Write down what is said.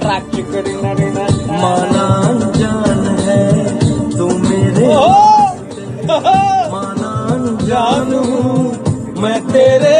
माना जान है तू मेरे, माना जान हूँ मैं तेरे